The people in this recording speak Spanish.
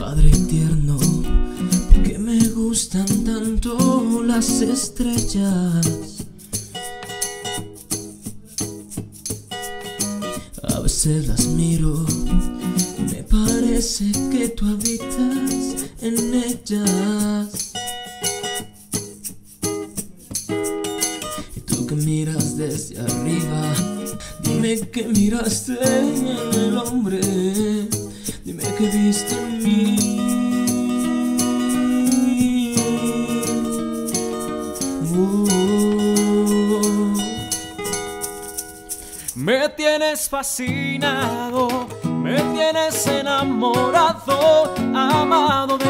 Padre tierno, ¿por qué me gustan tanto las estrellas? A veces las miro, me parece que tú habitas en ellas. Y tú que miras desde arriba, dime que miraste en el hombre, dime que viste en mí. Me tienes fascinado, me tienes enamorado, amado de